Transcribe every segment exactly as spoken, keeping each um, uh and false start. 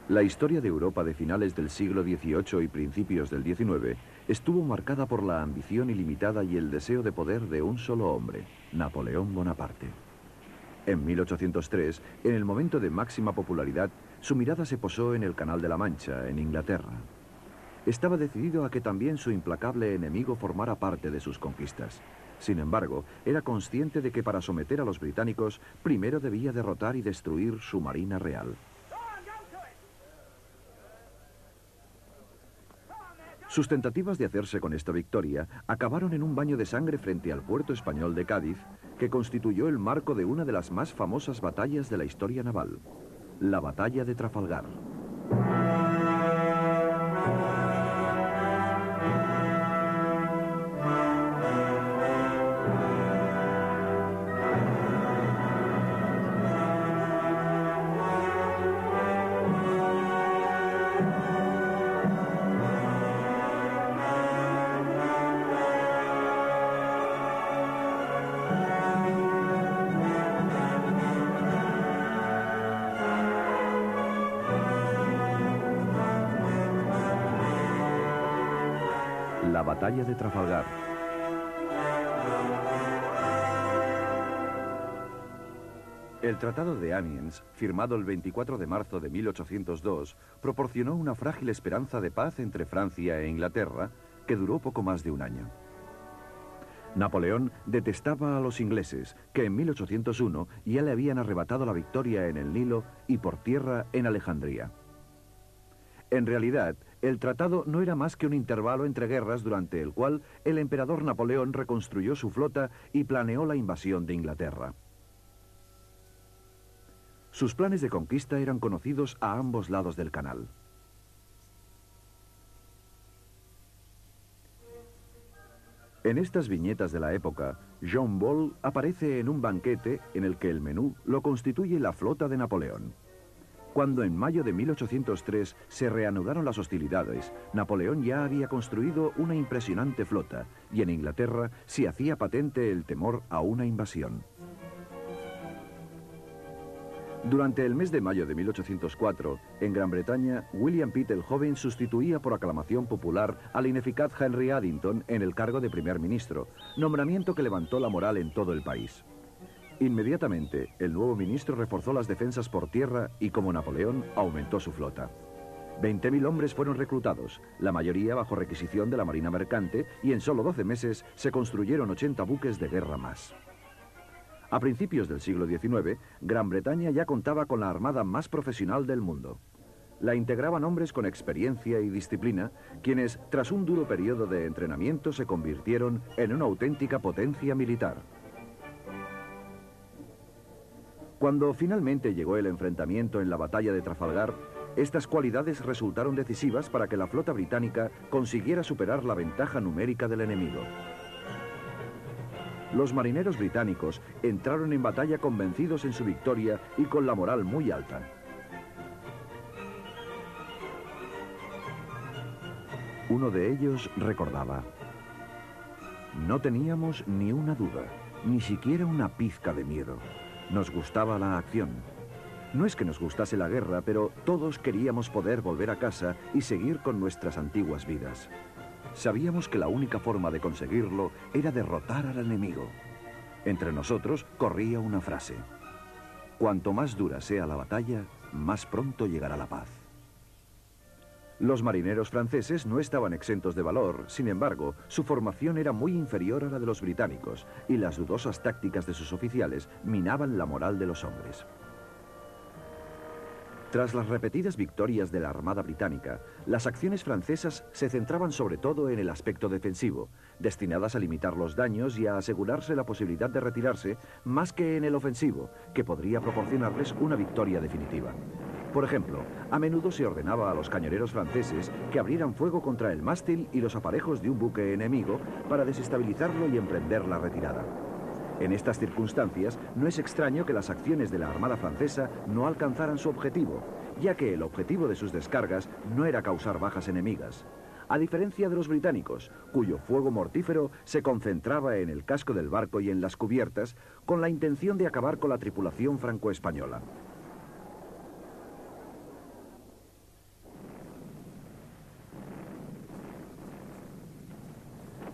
La historia de Europa de finales del siglo dieciocho y principios del diecinueve estuvo marcada por la ambición ilimitada y el deseo de poder de un solo hombre, Napoleón Bonaparte. En mil ochocientos tres, en el momento de máxima popularidad, su mirada se posó en el Canal de la Mancha, en Inglaterra. Estaba decidido a que también su implacable enemigo formara parte de sus conquistas. Sin embargo, era consciente de que para someter a los británicos, primero debía derrotar y destruir su Marina Real. Sus tentativas de hacerse con esta victoria acabaron en un baño de sangre frente al puerto español de Cádiz, que constituyó el marco de una de las más famosas batallas de la historia naval, la Batalla de Trafalgar. La Batalla de Trafalgar. El Tratado de Amiens, firmado el veinticuatro de marzo de mil ochocientos dos, proporcionó una frágil esperanza de paz entre Francia e Inglaterra, que duró poco más de un año. Napoleón detestaba a los ingleses, que en mil ochocientos uno ya le habían arrebatado la victoria en el Nilo y por tierra en Alejandría. En realidad, el tratado no era más que un intervalo entre guerras durante el cual el emperador Napoleón reconstruyó su flota y planeó la invasión de Inglaterra. Sus planes de conquista eran conocidos a ambos lados del canal. En estas viñetas de la época, John Ball aparece en un banquete en el que el menú lo constituye la flota de Napoleón. Cuando en mayo de mil ochocientos tres se reanudaron las hostilidades, Napoleón ya había construido una impresionante flota y en Inglaterra se hacía patente el temor a una invasión. Durante el mes de mayo de mil ochocientos cuatro, en Gran Bretaña, William Pitt el joven sustituía por aclamación popular al ineficaz Henry Addington en el cargo de primer ministro, nombramiento que levantó la moral en todo el país. Inmediatamente, el nuevo ministro reforzó las defensas por tierra y, como Napoleón, aumentó su flota. veinte mil hombres fueron reclutados, la mayoría bajo requisición de la Marina Mercante, y en solo doce meses se construyeron ochenta buques de guerra más. A principios del siglo diecinueve, Gran Bretaña ya contaba con la armada más profesional del mundo. La integraban hombres con experiencia y disciplina, quienes, tras un duro periodo de entrenamiento, se convirtieron en una auténtica potencia militar. Cuando finalmente llegó el enfrentamiento en la batalla de Trafalgar, estas cualidades resultaron decisivas para que la flota británica consiguiera superar la ventaja numérica del enemigo. Los marineros británicos entraron en batalla convencidos en su victoria y con la moral muy alta. Uno de ellos recordaba: no teníamos ni una duda, ni siquiera una pizca de miedo. Nos gustaba la acción. No es que nos gustase la guerra, pero todos queríamos poder volver a casa y seguir con nuestras antiguas vidas. Sabíamos que la única forma de conseguirlo era derrotar al enemigo. Entre nosotros corría una frase: cuanto más dura sea la batalla, más pronto llegará la paz. Los marineros franceses no estaban exentos de valor, sin embargo, su formación era muy inferior a la de los británicos y las dudosas tácticas de sus oficiales minaban la moral de los hombres. Tras las repetidas victorias de la Armada Británica, las acciones francesas se centraban sobre todo en el aspecto defensivo, destinadas a limitar los daños y a asegurarse la posibilidad de retirarse, más que en el ofensivo, que podría proporcionarles una victoria definitiva. Por ejemplo, a menudo se ordenaba a los cañoneros franceses que abrieran fuego contra el mástil y los aparejos de un buque enemigo para desestabilizarlo y emprender la retirada. En estas circunstancias, no es extraño que las acciones de la Armada francesa no alcanzaran su objetivo, ya que el objetivo de sus descargas no era causar bajas enemigas. A diferencia de los británicos, cuyo fuego mortífero se concentraba en el casco del barco y en las cubiertas, con la intención de acabar con la tripulación franco-española.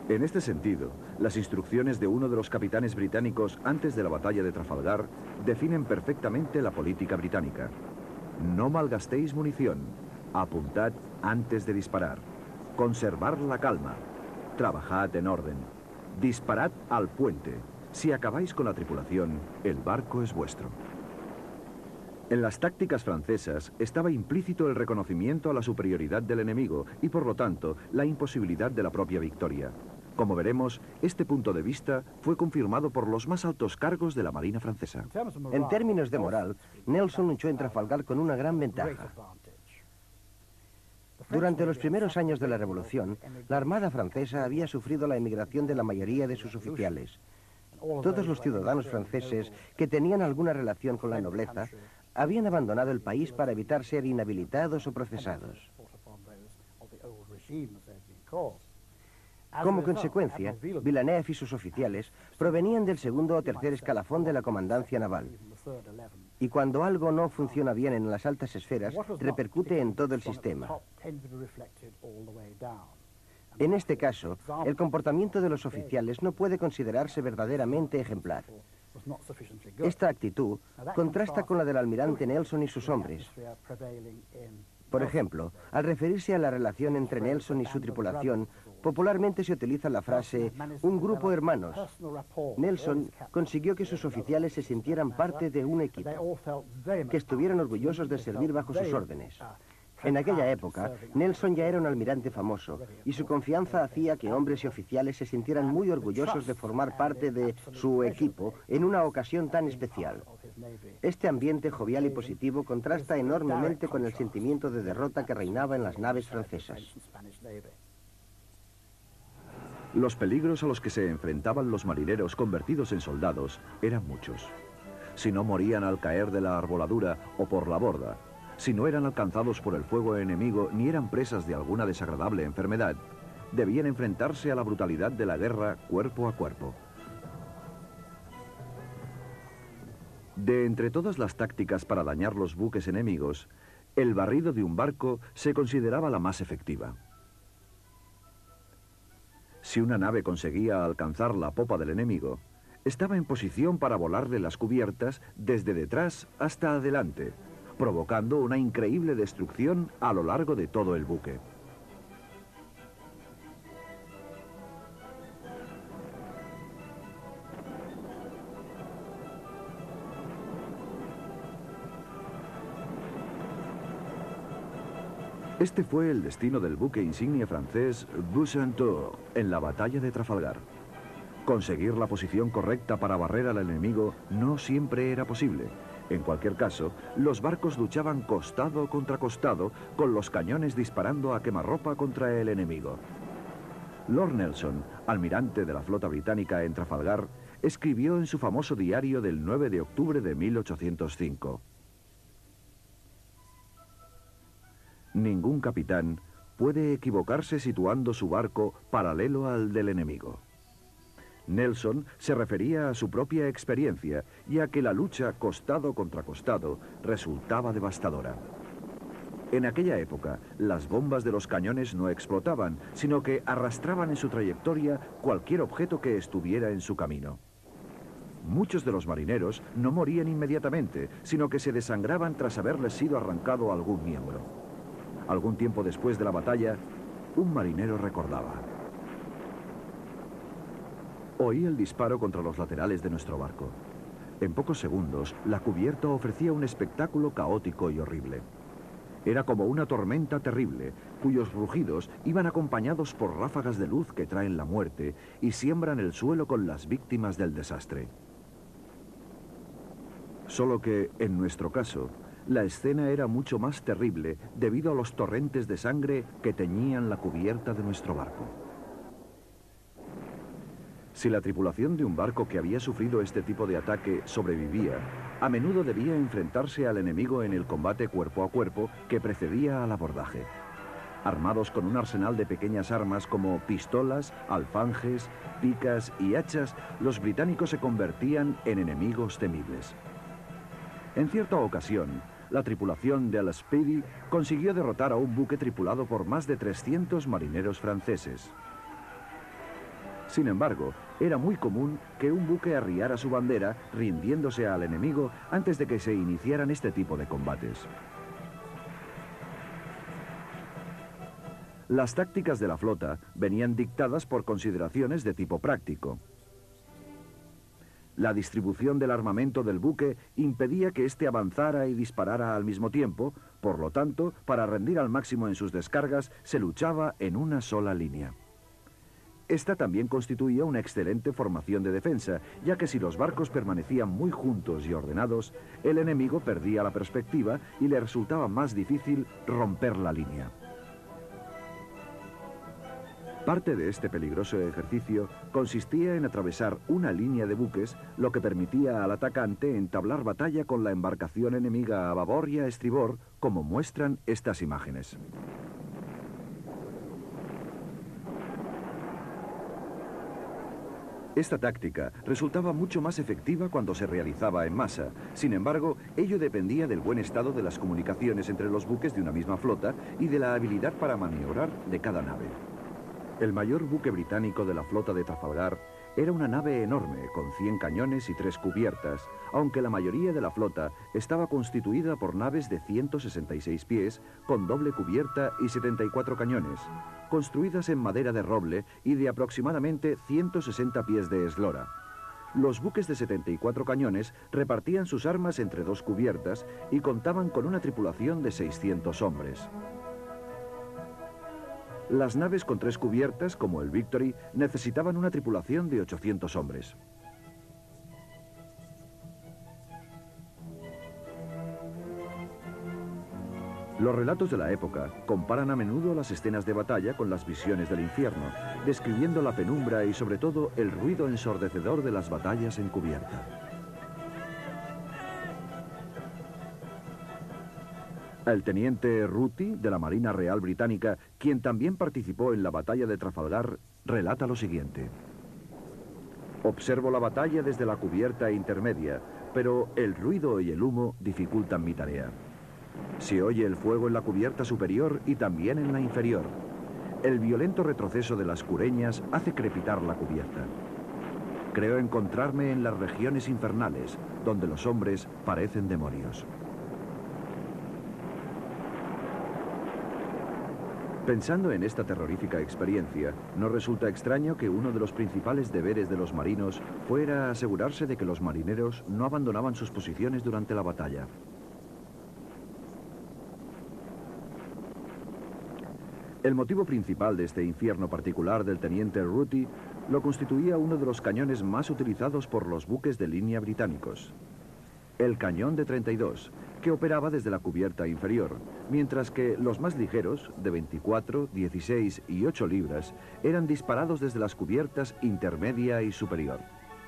En este sentido, las instrucciones de uno de los capitanes británicos antes de la batalla de Trafalgar definen perfectamente la política británica. No malgastéis munición, apuntad antes de disparar, conservar la calma, trabajad en orden, disparad al puente. Si acabáis con la tripulación, el barco es vuestro. En las tácticas francesas estaba implícito el reconocimiento a la superioridad del enemigo y, por lo tanto, la imposibilidad de la propia victoria. Como veremos, este punto de vista fue confirmado por los más altos cargos de la Marina francesa. En términos de moral, Nelson luchó en Trafalgar con una gran ventaja. Durante los primeros años de la Revolución, la Armada francesa había sufrido la emigración de la mayoría de sus oficiales. Todos los ciudadanos franceses que tenían alguna relación con la nobleza habían abandonado el país para evitar ser inhabilitados o procesados. Como consecuencia, Villeneuve y sus oficiales provenían del segundo o tercer escalafón de la comandancia naval. Y cuando algo no funciona bien en las altas esferas, repercute en todo el sistema. En este caso, el comportamiento de los oficiales no puede considerarse verdaderamente ejemplar. Esta actitud contrasta con la del almirante Nelson y sus hombres. Por ejemplo, al referirse a la relación entre Nelson y su tripulación, popularmente se utiliza la frase «un grupo hermanos». Nelson consiguió que sus oficiales se sintieran parte de un equipo, que estuvieran orgullosos de servir bajo sus órdenes. En aquella época, Nelson ya era un almirante famoso, y su confianza hacía que hombres y oficiales se sintieran muy orgullosos de formar parte de su equipo en una ocasión tan especial. Este ambiente jovial y positivo contrasta enormemente con el sentimiento de derrota que reinaba en las naves francesas. Los peligros a los que se enfrentaban los marineros convertidos en soldados eran muchos. Si no morían al caer de la arboladura o por la borda, si no eran alcanzados por el fuego enemigo ni eran presas de alguna desagradable enfermedad, debían enfrentarse a la brutalidad de la guerra cuerpo a cuerpo. De entre todas las tácticas para dañar los buques enemigos, el barrido de un barco se consideraba la más efectiva. Si una nave conseguía alcanzar la popa del enemigo, estaba en posición para volarle las cubiertas desde detrás hasta adelante, provocando una increíble destrucción a lo largo de todo el buque. Este fue el destino del buque insignia francés Bucentaure en la batalla de Trafalgar. Conseguir la posición correcta para barrer al enemigo no siempre era posible. En cualquier caso, los barcos luchaban costado contra costado, con los cañones disparando a quemarropa contra el enemigo. Lord Nelson, almirante de la flota británica en Trafalgar, escribió en su famoso diario del nueve de octubre de mil ochocientos cinco: «Ningún capitán puede equivocarse situando su barco paralelo al del enemigo». Nelson se refería a su propia experiencia y a que la lucha costado contra costado resultaba devastadora. En aquella época, las bombas de los cañones no explotaban, sino que arrastraban en su trayectoria cualquier objeto que estuviera en su camino. Muchos de los marineros no morían inmediatamente, sino que se desangraban tras haberles sido arrancado algún miembro. Algún tiempo después de la batalla, un marinero recordaba: «Oí el disparo contra los laterales de nuestro barco. En pocos segundos, la cubierta ofrecía un espectáculo caótico y horrible. Era como una tormenta terrible, cuyos rugidos iban acompañados por ráfagas de luz que traen la muerte y siembran el suelo con las víctimas del desastre». Solo que, en nuestro caso, la escena era mucho más terrible debido a los torrentes de sangre que teñían la cubierta de nuestro barco. Si la tripulación de un barco que había sufrido este tipo de ataque sobrevivía, a menudo debía enfrentarse al enemigo en el combate cuerpo a cuerpo que precedía al abordaje. Armados con un arsenal de pequeñas armas como pistolas, alfanjes, picas y hachas, los británicos se convertían en enemigos temibles. En cierta ocasión, la tripulación de la Speedy consiguió derrotar a un buque tripulado por más de trescientos marineros franceses. Sin embargo, era muy común que un buque arriara su bandera rindiéndose al enemigo antes de que se iniciaran este tipo de combates. Las tácticas de la flota venían dictadas por consideraciones de tipo práctico. La distribución del armamento del buque impedía que éste avanzara y disparara al mismo tiempo, por lo tanto, para rendir al máximo en sus descargas, se luchaba en una sola línea. Esta también constituía una excelente formación de defensa, ya que si los barcos permanecían muy juntos y ordenados, el enemigo perdía la perspectiva y le resultaba más difícil romper la línea. Parte de este peligroso ejercicio consistía en atravesar una línea de buques, lo que permitía al atacante entablar batalla con la embarcación enemiga a babor y a estribor, como muestran estas imágenes. Esta táctica resultaba mucho más efectiva cuando se realizaba en masa. Sin embargo, ello dependía del buen estado de las comunicaciones entre los buques de una misma flota y de la habilidad para maniobrar de cada nave. El mayor buque británico de la flota de Trafalgar era una nave enorme, con cien cañones y tres cubiertas, aunque la mayoría de la flota estaba constituida por naves de ciento sesenta y seis pies, con doble cubierta y setenta y cuatro cañones, construidas en madera de roble y de aproximadamente ciento sesenta pies de eslora. Los buques de setenta y cuatro cañones repartían sus armas entre dos cubiertas y contaban con una tripulación de seiscientos hombres. Las naves con tres cubiertas, como el Victory, necesitaban una tripulación de ochocientos hombres. Los relatos de la época comparan a menudo las escenas de batalla con las visiones del infierno, describiendo la penumbra y sobre todo el ruido ensordecedor de las batallas en cubierta. El teniente Rooty, de la Marina Real Británica, quien también participó en la batalla de Trafalgar, relata lo siguiente. Observo la batalla desde la cubierta intermedia, pero el ruido y el humo dificultan mi tarea. Se oye el fuego en la cubierta superior y también en la inferior. El violento retroceso de las cureñas hace crepitar la cubierta. Creo encontrarme en las regiones infernales, donde los hombres parecen demonios. Pensando en esta terrorífica experiencia, no resulta extraño que uno de los principales deberes de los marinos fuera asegurarse de que los marineros no abandonaban sus posiciones durante la batalla. El motivo principal de este infierno particular del teniente Rooty lo constituía uno de los cañones más utilizados por los buques de línea británicos. El cañón de treinta y dos, que operaba desde la cubierta inferior, mientras que los más ligeros, de veinticuatro, dieciséis y ocho libras, eran disparados desde las cubiertas intermedia y superior.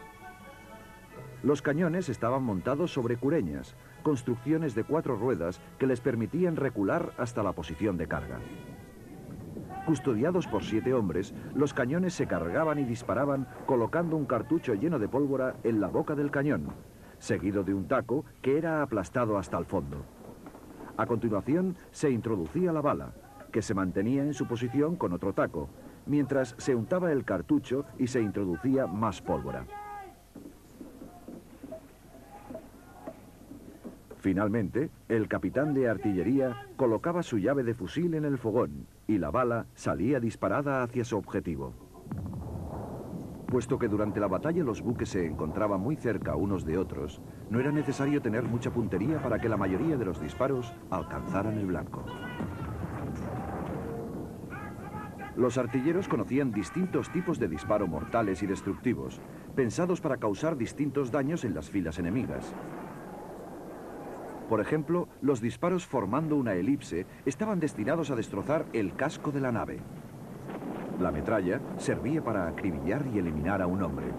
Los cañones estaban montados sobre cureñas, construcciones de cuatro ruedas que les permitían recular hasta la posición de carga. Custodiados por siete hombres, los cañones se cargaban y disparaban colocando un cartucho lleno de pólvora en la boca del cañón, seguido de un taco que era aplastado hasta el fondo. A continuación, se introducía la bala, que se mantenía en su posición con otro taco, mientras se untaba el cartucho y se introducía más pólvora. Finalmente, el capitán de artillería colocaba su llave de fusil en el fogón y la bala salía disparada hacia su objetivo. Puesto que durante la batalla los buques se encontraban muy cerca unos de otros, no era necesario tener mucha puntería para que la mayoría de los disparos alcanzaran el blanco. Los artilleros conocían distintos tipos de disparo mortales y destructivos, pensados para causar distintos daños en las filas enemigas. Por ejemplo, los disparos formando una elipse estaban destinados a destrozar el casco de la nave. La metralla servía para acribillar y eliminar a un hombre.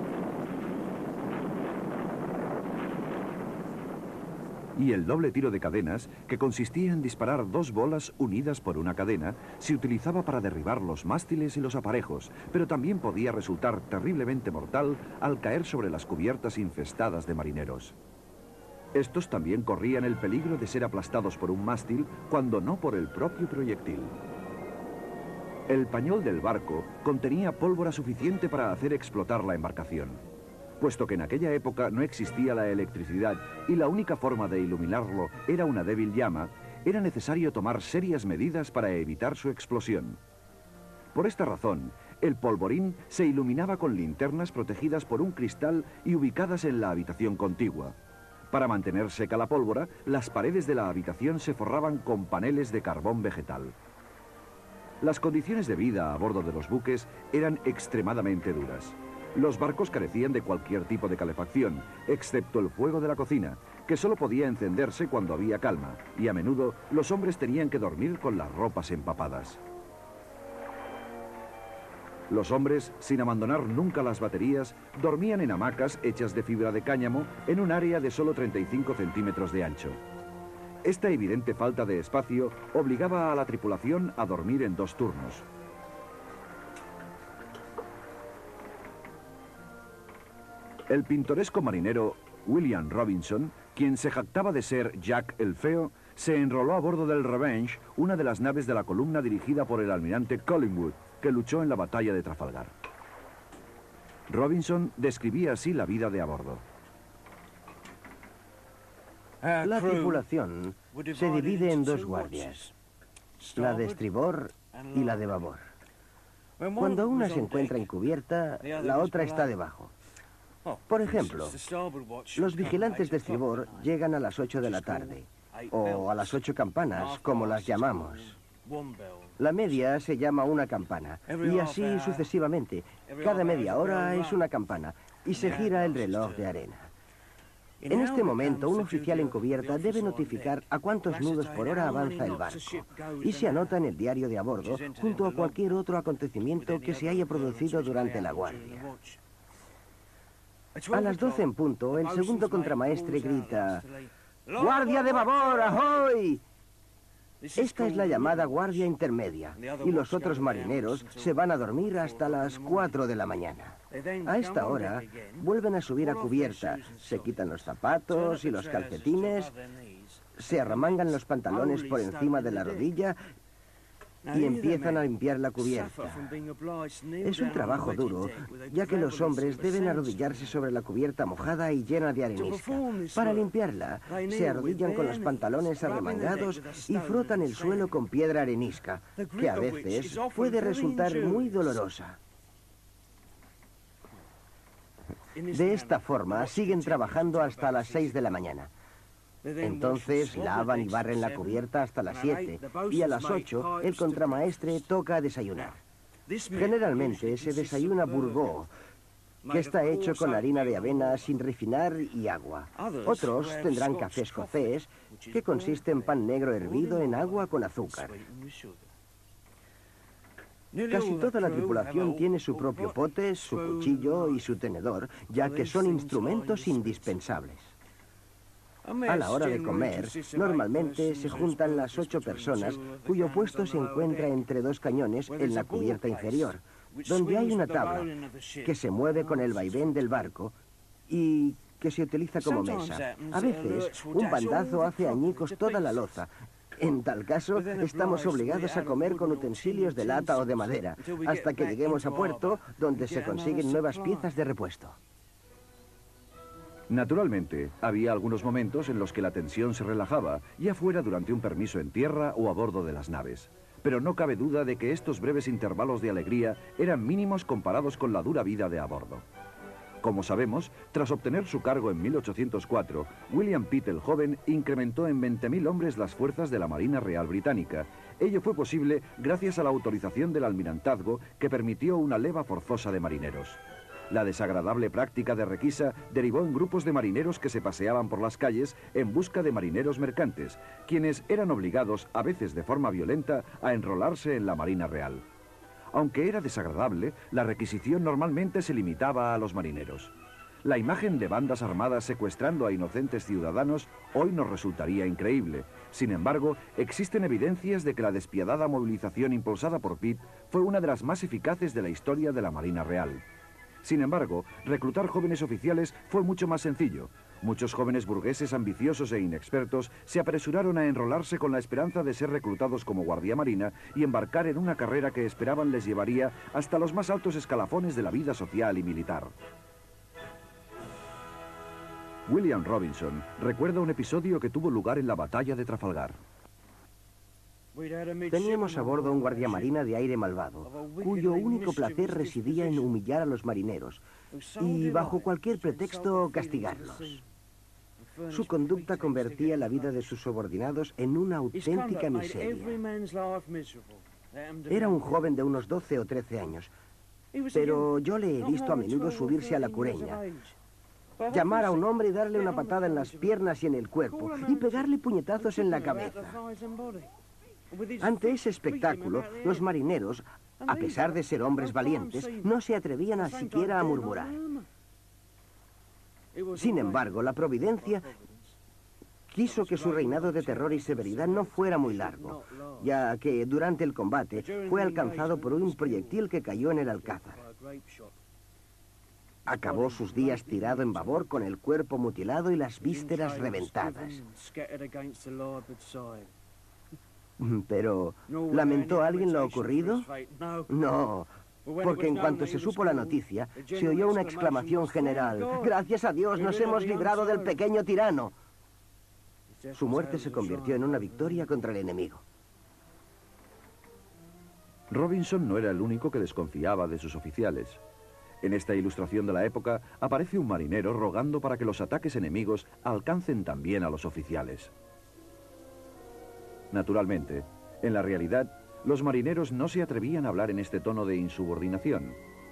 Y el doble tiro de cadenas, que consistía en disparar dos bolas unidas por una cadena, se utilizaba para derribar los mástiles y los aparejos, pero también podía resultar terriblemente mortal al caer sobre las cubiertas infestadas de marineros. Estos también corrían el peligro de ser aplastados por un mástil, cuando no por el propio proyectil. El pañol del barco contenía pólvora suficiente para hacer explotar la embarcación. Puesto que en aquella época no existía la electricidad y la única forma de iluminarlo era una débil llama, era necesario tomar serias medidas para evitar su explosión. Por esta razón, el polvorín se iluminaba con linternas protegidas por un cristal y ubicadas en la habitación contigua. Para mantener seca la pólvora, las paredes de la habitación se forraban con paneles de carbón vegetal. Las condiciones de vida a bordo de los buques eran extremadamente duras. Los barcos carecían de cualquier tipo de calefacción, excepto el fuego de la cocina, que solo podía encenderse cuando había calma, y a menudo los hombres tenían que dormir con las ropas empapadas. Los hombres, sin abandonar nunca las baterías, dormían en hamacas hechas de fibra de cáñamo en un área de solo treinta y cinco centímetros de ancho. Esta evidente falta de espacio obligaba a la tripulación a dormir en dos turnos. El pintoresco marinero William Robinson, quien se jactaba de ser Jack el Feo, se enroló a bordo del Revenge, una de las naves de la columna dirigida por el almirante Collingwood, que luchó en la batalla de Trafalgar. Robinson describía así la vida de a bordo. La tripulación se divide en dos guardias, la de estribor y la de babor. Cuando una se encuentra en cubierta, la otra está debajo. Por ejemplo, los vigilantes de estribor llegan a las ocho de la tarde, o a las ocho campanas, como las llamamos. La media se llama una campana, y así sucesivamente. Cada media hora es una campana, y se gira el reloj de arena. En este momento, un oficial en cubierta debe notificar a cuántos nudos por hora avanza el barco, y se anota en el diario de a bordo, junto a cualquier otro acontecimiento que se haya producido durante la guardia. A las doce en punto, el segundo contramaestre grita: ¡Guardia de babor, ahoy! Esta es la llamada guardia intermedia, y los otros marineros se van a dormir hasta las cuatro de la mañana. A esta hora, vuelven a subir a cubierta, se quitan los zapatos y los calcetines, se arremangan los pantalones por encima de la rodilla y empiezan a limpiar la cubierta. Es un trabajo duro, ya que los hombres deben arrodillarse sobre la cubierta mojada y llena de arenisca. Para limpiarla, se arrodillan con los pantalones arremangados y frotan el suelo con piedra arenisca, que a veces puede resultar muy dolorosa. De esta forma, siguen trabajando hasta las seis de la mañana. Entonces lavan y barren la cubierta hasta las siete, y a las ocho el contramaestre toca desayunar. Generalmente se desayuna burgó, que está hecho con harina de avena sin refinar y agua. Otros tendrán café escocés, que consiste en pan negro hervido en agua con azúcar. Casi toda la tripulación tiene su propio pote, su cuchillo y su tenedor, ya que son instrumentos indispensables. A la hora de comer, normalmente se juntan las ocho personas, cuyo puesto se encuentra entre dos cañones en la cubierta inferior, donde hay una tabla que se mueve con el vaivén del barco y que se utiliza como mesa. A veces, un bandazo hace añicos toda la loza. En tal caso, estamos obligados a comer con utensilios de lata o de madera, hasta que lleguemos a puerto, donde se consiguen nuevas piezas de repuesto. Naturalmente, había algunos momentos en los que la tensión se relajaba, ya fuera durante un permiso en tierra o a bordo de las naves. Pero no cabe duda de que estos breves intervalos de alegría eran mínimos comparados con la dura vida de a bordo. Como sabemos, tras obtener su cargo en mil ochocientos cuatro, William Pitt el Joven incrementó en veinte mil hombres las fuerzas de la Marina Real Británica. Ello fue posible gracias a la autorización del almirantazgo que permitió una leva forzosa de marineros. La desagradable práctica de requisa derivó en grupos de marineros que se paseaban por las calles en busca de marineros mercantes, quienes eran obligados, a veces de forma violenta, a enrolarse en la Marina Real. Aunque era desagradable, la requisición normalmente se limitaba a los marineros. La imagen de bandas armadas secuestrando a inocentes ciudadanos hoy nos resultaría increíble. Sin embargo, existen evidencias de que la despiadada movilización impulsada por Pitt fue una de las más eficaces de la historia de la Marina Real. Sin embargo, reclutar jóvenes oficiales fue mucho más sencillo. Muchos jóvenes burgueses ambiciosos e inexpertos se apresuraron a enrolarse con la esperanza de ser reclutados como guardia marina y embarcar en una carrera que esperaban les llevaría hasta los más altos escalafones de la vida social y militar. William Robinson recuerda un episodio que tuvo lugar en la batalla de Trafalgar. Teníamos a bordo un guardiamarina de aire malvado, cuyo único placer residía en humillar a los marineros y, bajo cualquier pretexto, castigarlos. Su conducta convertía la vida de sus subordinados en una auténtica miseria. Era un joven de unos doce o trece años, pero yo le he visto a menudo subirse a la cureña, llamar a un hombre y darle una patada en las piernas y en el cuerpo, y pegarle puñetazos en la cabeza. Ante ese espectáculo, los marineros, a pesar de ser hombres valientes, no se atrevían a siquiera a murmurar. Sin embargo, la providencia quiso que su reinado de terror y severidad no fuera muy largo, ya que durante el combate fue alcanzado por un proyectil que cayó en el alcázar. Acabó sus días tirado en babor con el cuerpo mutilado y las vísceras reventadas. Pero, ¿lamentó alguien lo ocurrido? No, porque en cuanto se supo la noticia, se oyó una exclamación general: ¡Gracias a Dios nos hemos librado del pequeño tirano! Su muerte se convirtió en una victoria contra el enemigo. Robinson no era el único que desconfiaba de sus oficiales. En esta ilustración de la época aparece un marinero rogando para que los ataques enemigos alcancen también a los oficiales. Naturalmente, en la realidad, los marineros no se atrevían a hablar en este tono de insubordinación.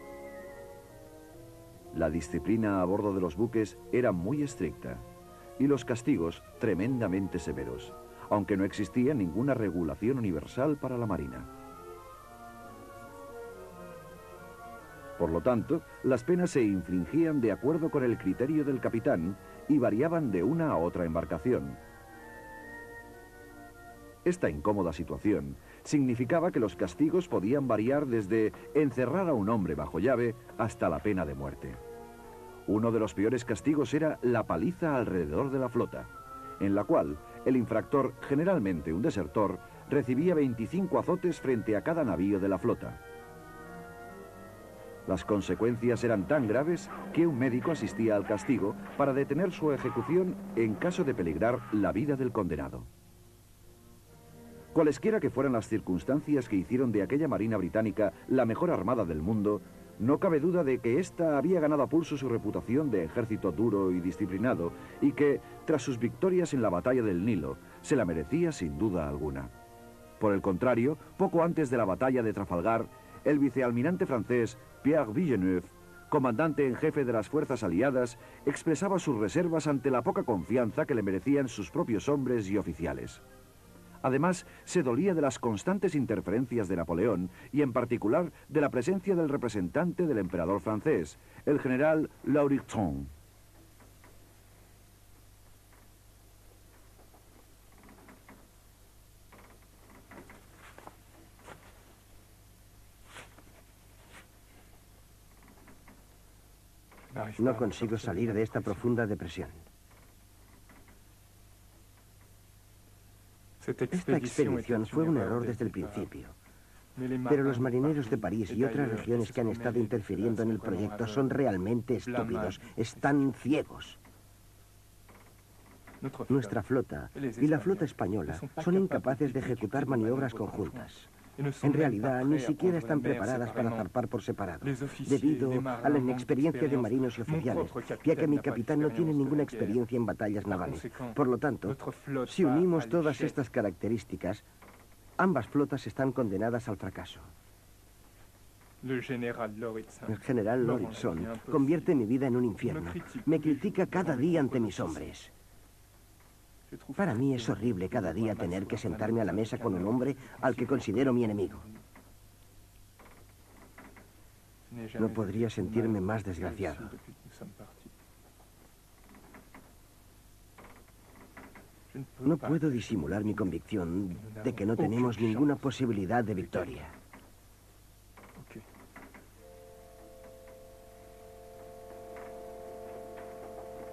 La disciplina a bordo de los buques era muy estricta y los castigos tremendamente severos, aunque no existía ninguna regulación universal para la marina. Por lo tanto, las penas se infligían de acuerdo con el criterio del capitán y variaban de una a otra embarcación. Esta incómoda situación significaba que los castigos podían variar desde encerrar a un hombre bajo llave hasta la pena de muerte. Uno de los peores castigos era la paliza alrededor de la flota, en la cual el infractor, generalmente un desertor, recibía veinticinco azotes frente a cada navío de la flota. Las consecuencias eran tan graves que un médico asistía al castigo para detener su ejecución en caso de peligrar la vida del condenado. Cualesquiera que fueran las circunstancias que hicieron de aquella marina británica la mejor armada del mundo, no cabe duda de que ésta había ganado a pulso su reputación de ejército duro y disciplinado y que, tras sus victorias en la batalla del Nilo, se la merecía sin duda alguna. Por el contrario, poco antes de la batalla de Trafalgar, el vicealmirante francés Pierre Villeneuve, comandante en jefe de las fuerzas aliadas, expresaba sus reservas ante la poca confianza que le merecían sus propios hombres y oficiales. Además, se dolía de las constantes interferencias de Napoleón y en particular de la presencia del representante del emperador francés, el general Laurichon. No consigo salir de esta profunda depresión. Esta expedición fue un error desde el principio. Pero los marineros de París y otras regiones que han estado interfiriendo en el proyecto son realmente estúpidos, están ciegos. Nuestra flota y la flota española son incapaces de ejecutar maniobras conjuntas. En realidad, ni siquiera están preparadas para zarpar por separado, debido a la inexperiencia de marinos y oficiales, ya que mi capitán no tiene ninguna experiencia en batallas navales. Por lo tanto, si unimos todas estas características, ambas flotas están condenadas al fracaso. El general Lauriston convierte mi vida en un infierno. Me critica cada día ante mis hombres. Para mí es horrible cada día tener que sentarme a la mesa con un hombre al que considero mi enemigo. No podría sentirme más desgraciado. No puedo disimular mi convicción de que no tenemos ninguna posibilidad de victoria.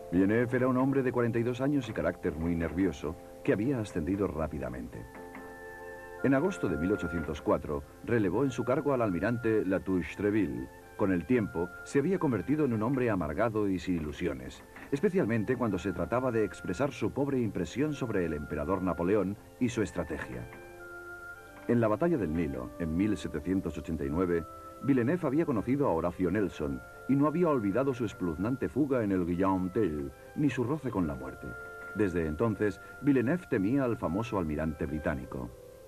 Villeneuve era un hombre de cuarenta y dos años y carácter muy nervioso, que había ascendido rápidamente. En agosto de mil ochocientos cuatro, relevó en su cargo al almirante La Touche-Treville. Con el tiempo, se había convertido en un hombre amargado y sin ilusiones, especialmente cuando se trataba de expresar su pobre impresión sobre el emperador Napoleón y su estrategia. En la batalla del Nilo, en mil setecientos ochenta y nueve, Villeneuve había conocido a Horacio Nelson y no había olvidado su espeluznante fuga en el Guillaume Tell, ni su roce con la muerte. Desde entonces, Villeneuve temía al famoso almirante británico.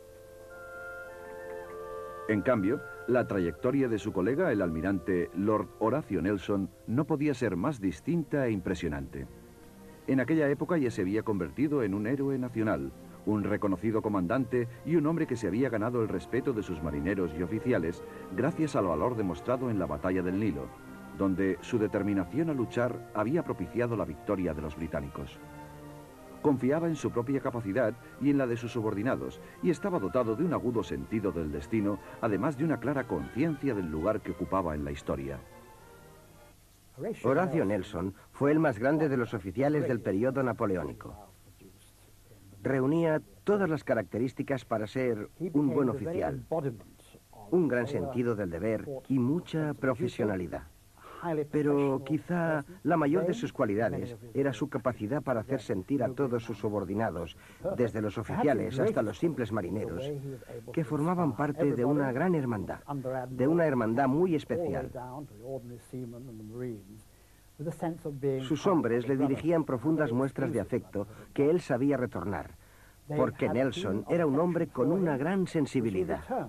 En cambio, la trayectoria de su colega, el almirante Lord Horacio Nelson, no podía ser más distinta e impresionante. En aquella época ya se había convertido en un héroe nacional, un reconocido comandante y un hombre que se había ganado el respeto de sus marineros y oficiales gracias al valor demostrado en la batalla del Nilo, donde su determinación a luchar había propiciado la victoria de los británicos. Confiaba en su propia capacidad y en la de sus subordinados, y estaba dotado de un agudo sentido del destino, además de una clara conciencia del lugar que ocupaba en la historia. Horacio Nelson fue el más grande de los oficiales del periodo napoleónico. Reunía todas las características para ser un buen oficial, un gran sentido del deber y mucha profesionalidad. Pero quizá la mayor de sus cualidades era su capacidad para hacer sentir a todos sus subordinados, desde los oficiales hasta los simples marineros, que formaban parte de una gran hermandad, de una hermandad muy especial. Sus hombres le dirigían profundas muestras de afecto que él sabía retornar, porque Nelson era un hombre con una gran sensibilidad.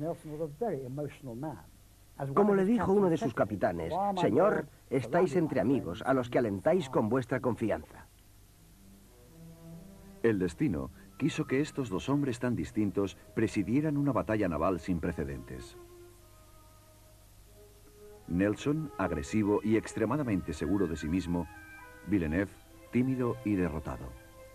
Como le dijo uno de sus capitanes, «Señor, estáis entre amigos, a los que alentáis con vuestra confianza». El destino quiso que estos dos hombres tan distintos presidieran una batalla naval sin precedentes. Nelson, agresivo y extremadamente seguro de sí mismo; Villeneuve, tímido y derrotado.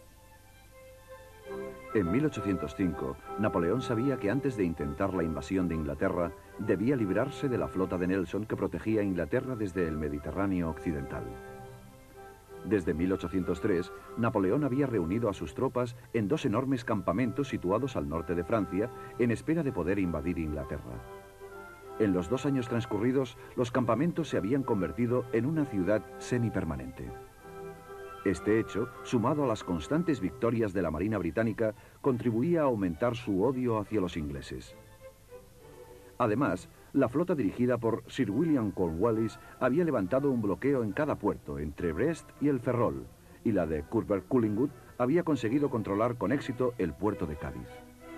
En mil ochocientos cinco, Napoleón sabía que antes de intentar la invasión de Inglaterra, debía librarse de la flota de Nelson que protegía a Inglaterra desde el Mediterráneo occidental. Desde mil ochocientos tres, Napoleón había reunido a sus tropas en dos enormes campamentos situados al norte de Francia, en espera de poder invadir Inglaterra. En los dos años transcurridos, los campamentos se habían convertido en una ciudad semipermanente. Este hecho, sumado a las constantes victorias de la Marina británica, contribuía a aumentar su odio hacia los ingleses. Además, la flota dirigida por Sir William Cornwallis había levantado un bloqueo en cada puerto entre Brest y el Ferrol, y la de Cuthbert Collingwood había conseguido controlar con éxito el puerto de Cádiz.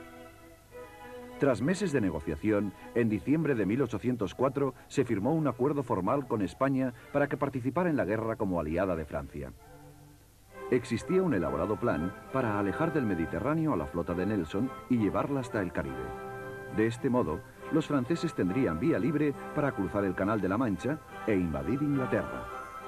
Tras meses de negociación, en diciembre de mil ochocientos cuatro se firmó un acuerdo formal con España para que participara en la guerra como aliada de Francia. Existía un elaborado plan para alejar del Mediterráneo a la flota de Nelson y llevarla hasta el Caribe. De este modo, los franceses tendrían vía libre para cruzar el Canal de la Mancha e invadir Inglaterra.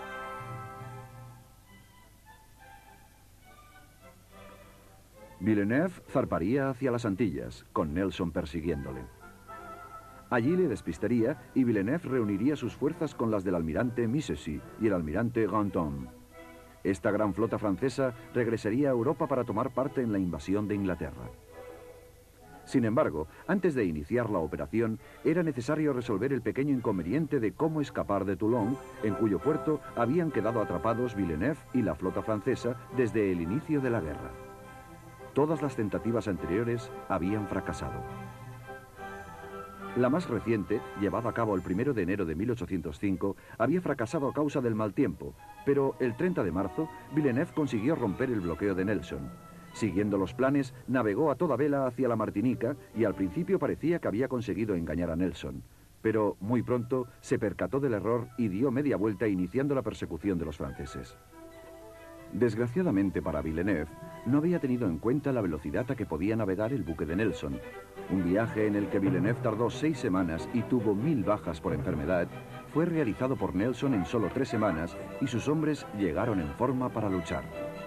Villeneuve zarparía hacia las Antillas, con Nelson persiguiéndole. Allí le despistaría y Villeneuve reuniría sus fuerzas con las del almirante Missessy y el almirante Ganton. Esta gran flota francesa regresaría a Europa para tomar parte en la invasión de Inglaterra. Sin embargo, antes de iniciar la operación, era necesario resolver el pequeño inconveniente de cómo escapar de Toulon, en cuyo puerto habían quedado atrapados Villeneuve y la flota francesa desde el inicio de la guerra. Todas las tentativas anteriores habían fracasado. La más reciente, llevada a cabo el primero de enero de mil ochocientos cinco, había fracasado a causa del mal tiempo, pero el treinta de marzo, Villeneuve consiguió romper el bloqueo de Nelson. Siguiendo los planes, navegó a toda vela hacia la Martinica y al principio parecía que había conseguido engañar a Nelson. Pero muy pronto se percató del error y dio media vuelta iniciando la persecución de los franceses. Desgraciadamente para Villeneuve, no había tenido en cuenta la velocidad a que podía navegar el buque de Nelson. Un viaje en el que Villeneuve tardó seis semanas y tuvo mil bajas por enfermedad, fue realizado por Nelson en solo tres semanas y sus hombres llegaron en forma para luchar.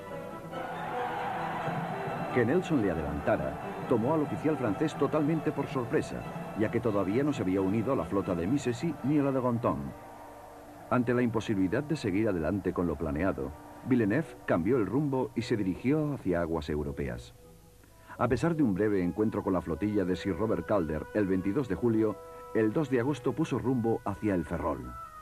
Que Nelson le adelantara tomó al oficial francés totalmente por sorpresa, ya que todavía no se había unido a la flota de Missessy ni a la de Ganton. Ante la imposibilidad de seguir adelante con lo planeado, Villeneuve cambió el rumbo y se dirigió hacia aguas europeas. A pesar de un breve encuentro con la flotilla de Sir Robert Calder el veintidós de julio, el dos de agosto puso rumbo hacia el Ferrol.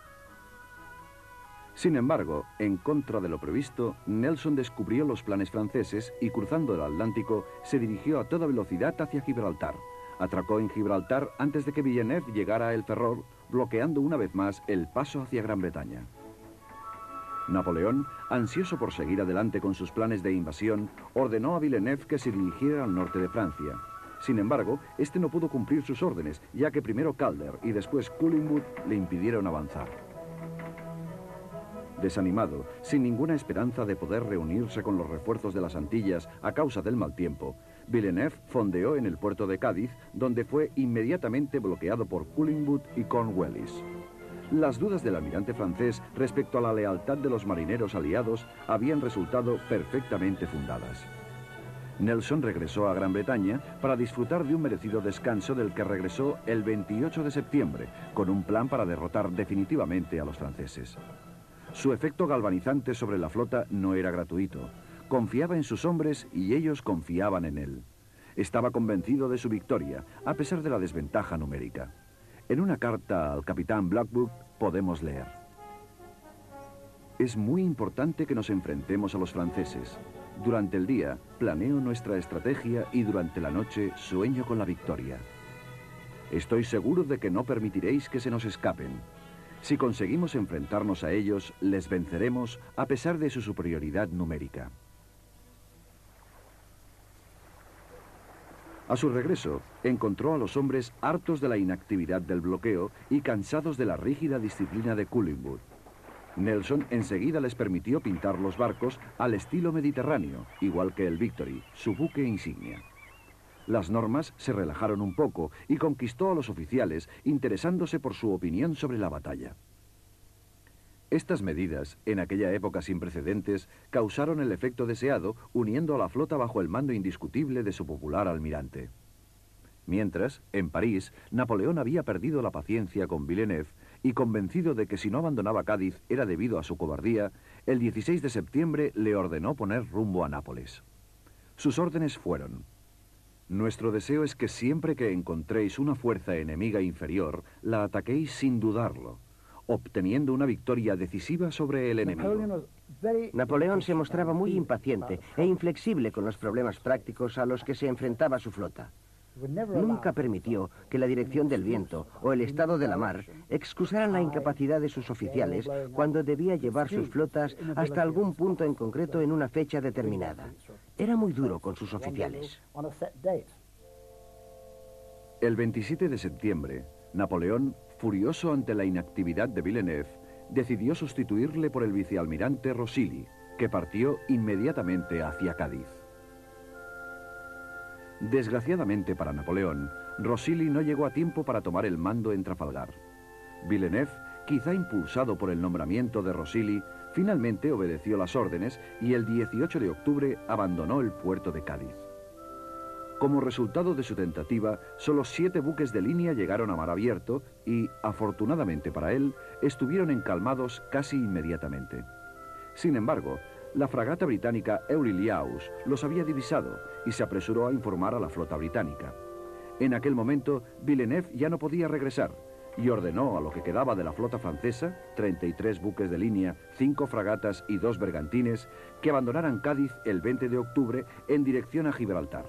Sin embargo, en contra de lo previsto, Nelson descubrió los planes franceses y, cruzando el Atlántico, se dirigió a toda velocidad hacia Gibraltar. Atracó en Gibraltar antes de que Villeneuve llegara a el Ferrol, bloqueando una vez más el paso hacia Gran Bretaña. Napoleón, ansioso por seguir adelante con sus planes de invasión, ordenó a Villeneuve que se dirigiera al norte de Francia. Sin embargo, este no pudo cumplir sus órdenes, ya que primero Calder y después Collingwood le impidieron avanzar. Desanimado, sin ninguna esperanza de poder reunirse con los refuerzos de las Antillas a causa del mal tiempo, Villeneuve fondeó en el puerto de Cádiz, donde fue inmediatamente bloqueado por Collingwood y Cornwallis. Las dudas del almirante francés respecto a la lealtad de los marineros aliados habían resultado perfectamente fundadas. Nelson regresó a Gran Bretaña para disfrutar de un merecido descanso, del que regresó el veintiocho de septiembre, con un plan para derrotar definitivamente a los franceses. Su efecto galvanizante sobre la flota no era gratuito. Confiaba en sus hombres y ellos confiaban en él. Estaba convencido de su victoria, a pesar de la desventaja numérica. En una carta al capitán Blackwood podemos leer: es muy importante que nos enfrentemos a los franceses. Durante el día planeo nuestra estrategia y durante la noche sueño con la victoria. Estoy seguro de que no permitiréis que se nos escapen. Si conseguimos enfrentarnos a ellos, les venceremos a pesar de su superioridad numérica. A su regreso, encontró a los hombres hartos de la inactividad del bloqueo y cansados de la rígida disciplina de Collingwood. Nelson enseguida les permitió pintar los barcos al estilo mediterráneo, igual que el Victory, su buque insignia. Las normas se relajaron un poco y conquistó a los oficiales, interesándose por su opinión sobre la batalla. Estas medidas, en aquella época sin precedentes, causaron el efecto deseado, uniendo a la flota bajo el mando indiscutible de su popular almirante. Mientras, en París, Napoleón había perdido la paciencia con Villeneuve y, convencido de que si no abandonaba Cádiz era debido a su cobardía, el dieciséis de septiembre le ordenó poner rumbo a Nápoles. Sus órdenes fueron: nuestro deseo es que siempre que encontréis una fuerza enemiga inferior, la ataquéis sin dudarlo, obteniendo una victoria decisiva sobre el enemigo. Napoleón se mostraba muy impaciente e inflexible con los problemas prácticos a los que se enfrentaba su flota. Nunca permitió que la dirección del viento o el estado de la mar excusaran la incapacidad de sus oficiales cuando debía llevar sus flotas hasta algún punto en concreto en una fecha determinada. Era muy duro con sus oficiales. El veintisiete de septiembre, Napoleón, furioso ante la inactividad de Villeneuve, decidió sustituirle por el vicealmirante Rosili, que partió inmediatamente hacia Cádiz. Desgraciadamente para Napoleón, Rosili no llegó a tiempo para tomar el mando en Trafalgar. Villeneuve, quizá impulsado por el nombramiento de Rosili, finalmente obedeció las órdenes y el dieciocho de octubre abandonó el puerto de Cádiz. Como resultado de su tentativa, solo siete buques de línea llegaron a mar abierto y, afortunadamente para él, estuvieron encalmados casi inmediatamente. Sin embargo, la fragata británica Euriliaus los había divisado y se apresuró a informar a la flota británica. En aquel momento, Villeneuve ya no podía regresar y ordenó a lo que quedaba de la flota francesa, treinta y tres buques de línea, cinco fragatas y dos bergantines, que abandonaran Cádiz el veinte de octubre en dirección a Gibraltar.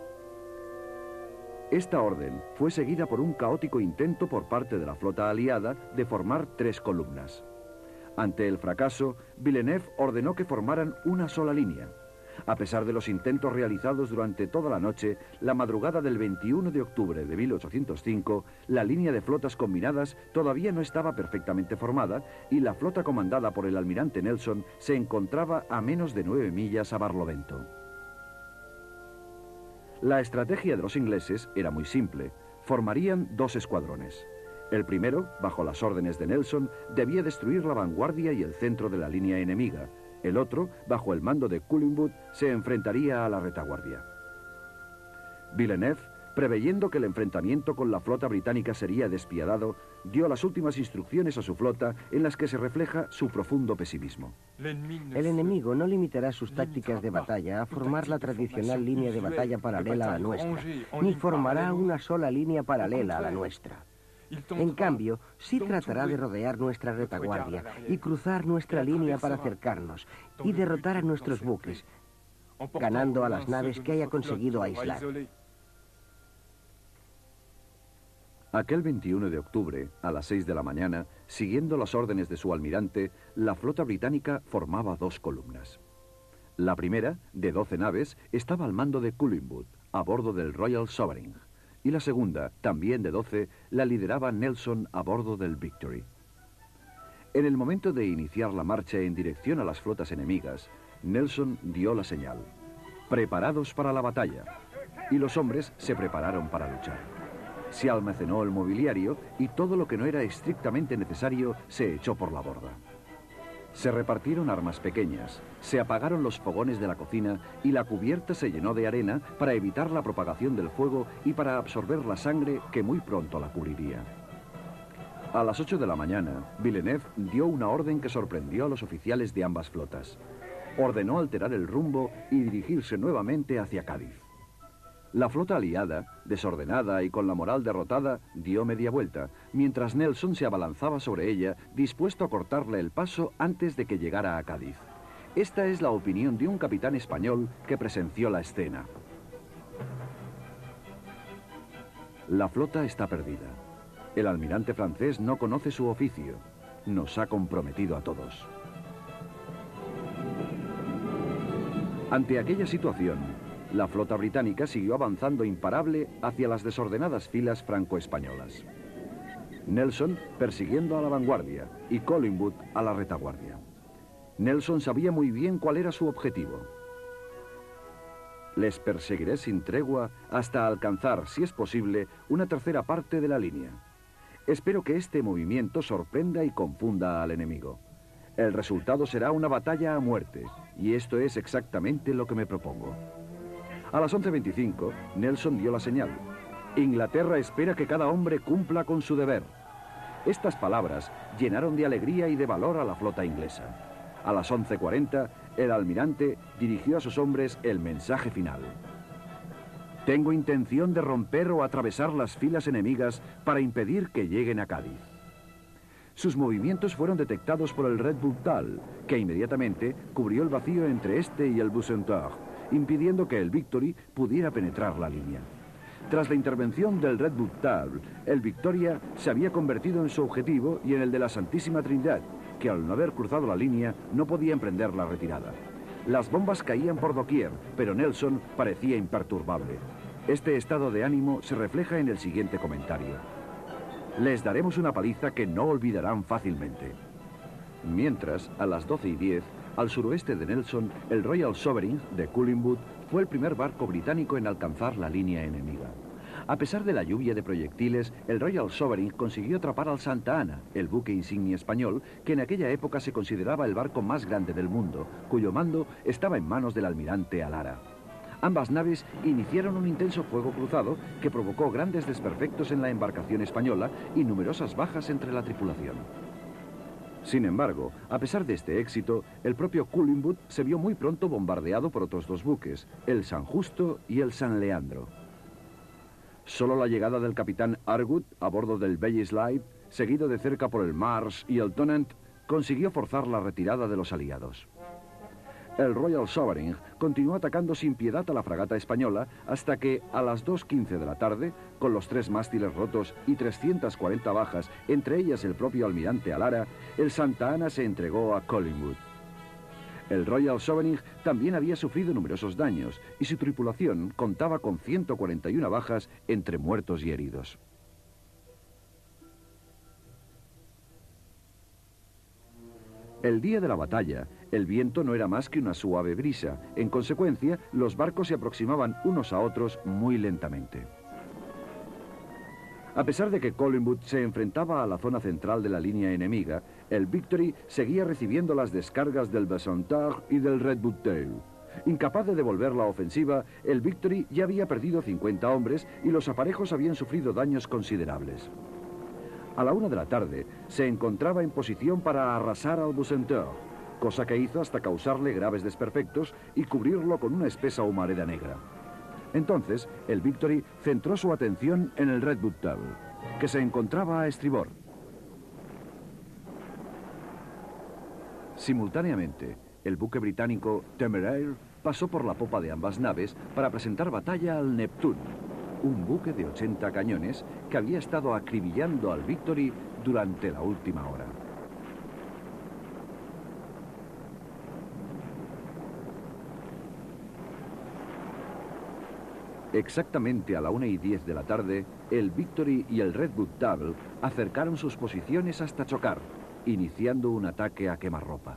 Esta orden fue seguida por un caótico intento por parte de la flota aliada de formar tres columnas. Ante el fracaso, Villeneuve ordenó que formaran una sola línea. A pesar de los intentos realizados durante toda la noche, la madrugada del veintiuno de octubre de mil ochocientos cinco, la línea de flotas combinadas todavía no estaba perfectamente formada y la flota comandada por el almirante Nelson se encontraba a menos de nueve millas a barlovento. La estrategia de los ingleses era muy simple. Formarían dos escuadrones. El primero, bajo las órdenes de Nelson, debía destruir la vanguardia y el centro de la línea enemiga. El otro, bajo el mando de Collingwood, se enfrentaría a la retaguardia. Villeneuve Preveyendo que el enfrentamiento con la flota británica sería despiadado, dio las últimas instrucciones a su flota en las que se refleja su profundo pesimismo. El enemigo no limitará sus tácticas de batalla a formar la tradicional línea de batalla paralela a la nuestra, ni formará una sola línea paralela a la nuestra. En cambio, sí tratará de rodear nuestra retaguardia y cruzar nuestra línea para acercarnos y derrotar a nuestros buques, ganando a las naves que haya conseguido aislar. Aquel veintiuno de octubre, a las seis de la mañana, siguiendo las órdenes de su almirante, la flota británica formaba dos columnas. La primera, de doce naves, estaba al mando de Collingwood, a bordo del Royal Sovereign, y la segunda, también de doce, la lideraba Nelson a bordo del Victory. En el momento de iniciar la marcha en dirección a las flotas enemigas, Nelson dio la señal: preparados para la batalla, y los hombres se prepararon para luchar. Se almacenó el mobiliario y todo lo que no era estrictamente necesario se echó por la borda. Se repartieron armas pequeñas, se apagaron los fogones de la cocina y la cubierta se llenó de arena para evitar la propagación del fuego y para absorber la sangre que muy pronto la cubriría. A las ocho de la mañana, Villeneuve dio una orden que sorprendió a los oficiales de ambas flotas. Ordenó alterar el rumbo y dirigirse nuevamente hacia Cádiz. La flota aliada, desordenada y con la moral derrotada, dio media vuelta, mientras Nelson se abalanzaba sobre ella, dispuesto a cortarle el paso antes de que llegara a Cádiz. Esta es la opinión de un capitán español que presenció la escena. La flota está perdida. El almirante francés no conoce su oficio. Nos ha comprometido a todos. Ante aquella situación, la flota británica siguió avanzando imparable hacia las desordenadas filas franco-españolas. Nelson persiguiendo a la vanguardia y Collingwood a la retaguardia. Nelson sabía muy bien cuál era su objetivo. Les perseguiré sin tregua hasta alcanzar, si es posible, una tercera parte de la línea. Espero que este movimiento sorprenda y confunda al enemigo. El resultado será una batalla a muerte, y esto es exactamente lo que me propongo. A las once veinticinco, Nelson dio la señal. Inglaterra espera que cada hombre cumpla con su deber. Estas palabras llenaron de alegría y de valor a la flota inglesa. A las once cuarenta, el almirante dirigió a sus hombres el mensaje final. Tengo intención de romper o atravesar las filas enemigas para impedir que lleguen a Cádiz. Sus movimientos fueron detectados por el Red Boutal, que inmediatamente cubrió el vacío entre este y el Bucentaure, impidiendo que el Victory pudiera penetrar la línea. Tras la intervención del Red Boutal, el Victoria se había convertido en su objetivo y en el de la Santísima Trinidad, que al no haber cruzado la línea no podía emprender la retirada. Las bombas caían por doquier, pero Nelson parecía imperturbable. Este estado de ánimo se refleja en el siguiente comentario: les daremos una paliza que no olvidarán fácilmente. Mientras, a las doce y diez, al suroeste de Nelson, el Royal Sovereign de Collingwood fue el primer barco británico en alcanzar la línea enemiga. A pesar de la lluvia de proyectiles, el Royal Sovereign consiguió atrapar al Santa Ana, el buque insignia español, que en aquella época se consideraba el barco más grande del mundo, cuyo mando estaba en manos del almirante Alara. Ambas naves iniciaron un intenso fuego cruzado que provocó grandes desperfectos en la embarcación española y numerosas bajas entre la tripulación. Sin embargo, a pesar de este éxito, el propio Collingwood se vio muy pronto bombardeado por otros dos buques, el San Justo y el San Leandro. Solo la llegada del capitán Argood a bordo del Belle Slide, seguido de cerca por el Mars y el Tonnant, consiguió forzar la retirada de los aliados. El Royal Sovereign continuó atacando sin piedad a la fragata española hasta que, a las dos quince de la tarde, con los tres mástiles rotos y trescientas cuarenta bajas, entre ellas el propio almirante Alara, el Santa Ana se entregó a Collingwood. El Royal Sovereign también había sufrido numerosos daños y su tripulación contaba con ciento cuarenta y una bajas entre muertos y heridos. El día de la batalla, el viento no era más que una suave brisa. En consecuencia, los barcos se aproximaban unos a otros muy lentamente. A pesar de que Collingwood se enfrentaba a la zona central de la línea enemiga, el Victory seguía recibiendo las descargas del Bucentaure y del Red Bouteille. Incapaz de devolver la ofensiva, el Victory ya había perdido cincuenta hombres y los aparejos habían sufrido daños considerables. A la una de la tarde, se encontraba en posición para arrasar al Bucentaure, cosa que hizo hasta causarle graves desperfectos y cubrirlo con una espesa humareda negra. Entonces, el Victory centró su atención en el Redoubt-table, que se encontraba a estribor. Simultáneamente, el buque británico Temeraire pasó por la popa de ambas naves para presentar batalla al Neptune, un buque de ochenta cañones que había estado acribillando al Victory durante la última hora. Exactamente a la una y diez de la tarde, el Victory y el Redoubt-table acercaron sus posiciones hasta chocar, iniciando un ataque a quemarropa.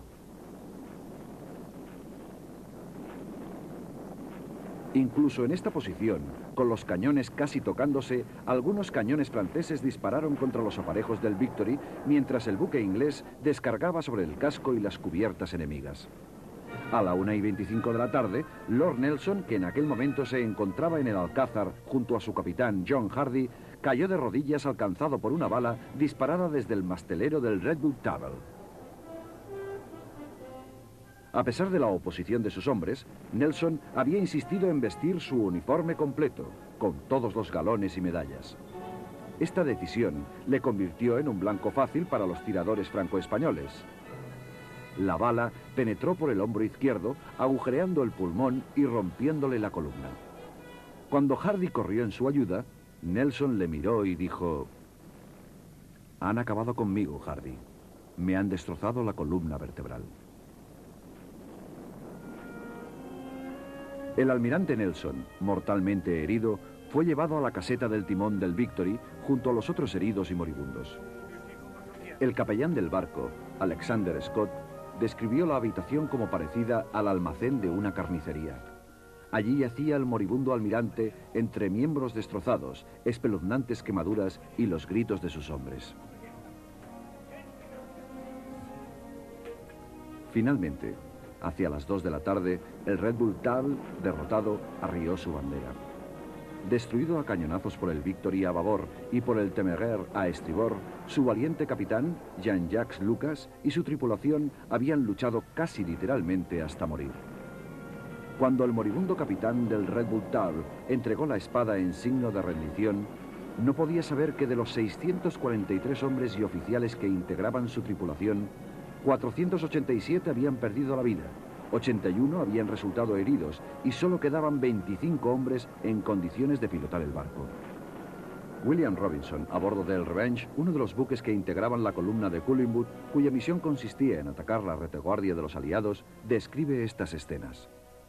Incluso en esta posición, con los cañones casi tocándose, algunos cañones franceses dispararon contra los aparejos del Victory, mientras el buque inglés descargaba sobre el casco y las cubiertas enemigas. A la una y veinticinco de la tarde, Lord Nelson, que en aquel momento se encontraba en el Alcázar junto a su capitán John Hardy, cayó de rodillas alcanzado por una bala disparada desde el mastelero del Redoubt-table. A pesar de la oposición de sus hombres, Nelson había insistido en vestir su uniforme completo, con todos los galones y medallas. Esta decisión le convirtió en un blanco fácil para los tiradores franco-españoles. La bala penetró por el hombro izquierdo, agujereando el pulmón y rompiéndole la columna. Cuando Hardy corrió en su ayuda, Nelson le miró y dijo: «Han acabado conmigo, Hardy. Me han destrozado la columna vertebral». El almirante Nelson, mortalmente herido, fue llevado a la caseta del timón del Victory junto a los otros heridos y moribundos. El capellán del barco, Alexander Scott, describió la habitación como parecida al almacén de una carnicería. Allí yacía el moribundo almirante entre miembros destrozados, espeluznantes quemaduras y los gritos de sus hombres. Finalmente, hacia las dos de la tarde, el Redoubt-table, derrotado, arrió su bandera. Destruido a cañonazos por el Victory a babor y por el Temeraire a estribor, su valiente capitán, Jean-Jacques Lucas, y su tripulación habían luchado casi literalmente hasta morir. Cuando el moribundo capitán del Redoubt-table entregó la espada en signo de rendición, no podía saber que de los seiscientos cuarenta y tres hombres y oficiales que integraban su tripulación, cuatrocientos ochenta y siete habían perdido la vida, ochenta y uno habían resultado heridos y solo quedaban veinticinco hombres en condiciones de pilotar el barco. William Robinson, a bordo del Revenge, uno de los buques que integraban la columna de Collingwood, cuya misión consistía en atacar la retaguardia de los aliados, describe estas escenas.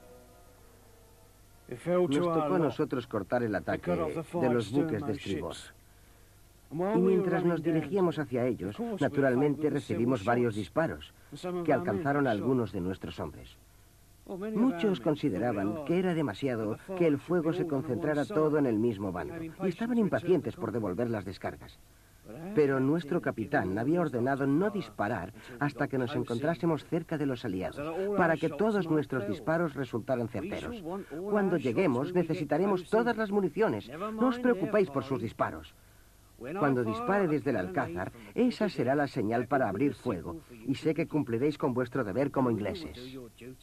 Nos tocó a nosotros cortar el ataque de los buques de estribor. Y mientras nos dirigíamos hacia ellos, naturalmente recibimos varios disparos, que alcanzaron a algunos de nuestros hombres. Muchos consideraban que era demasiado que el fuego se concentrara todo en el mismo bando, y estaban impacientes por devolver las descargas. Pero nuestro capitán había ordenado no disparar hasta que nos encontrásemos cerca de los aliados, para que todos nuestros disparos resultaran certeros. Cuando lleguemos necesitaremos todas las municiones, no os preocupéis por sus disparos. Cuando dispare desde el Alcázar, esa será la señal para abrir fuego, y sé que cumpliréis con vuestro deber como ingleses.